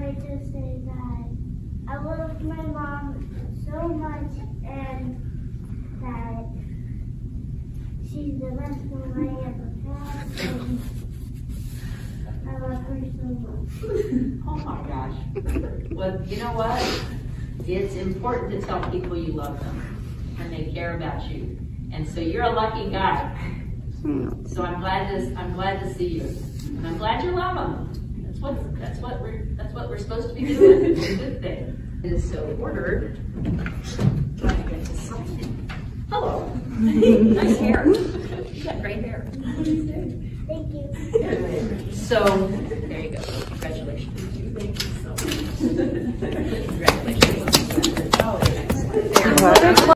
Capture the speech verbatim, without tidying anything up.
like to say that I love my mom so much and that she's the best one I ever had. And I love her so much. Oh my gosh. Well, you know what? It's important to tell people you love them and they care about you. And so you're a lucky guy. So I'm glad to I'm glad to see you. And I'm glad you love them. That's what that's what we're that's what we're supposed to be doing. It's a good thing. It is so ordered. Trying to get to something. Hello. Nice hair. You got great hair. Thank you. So there you go. Congratulations. Thank you so much. Congratulations. Oh, excellent.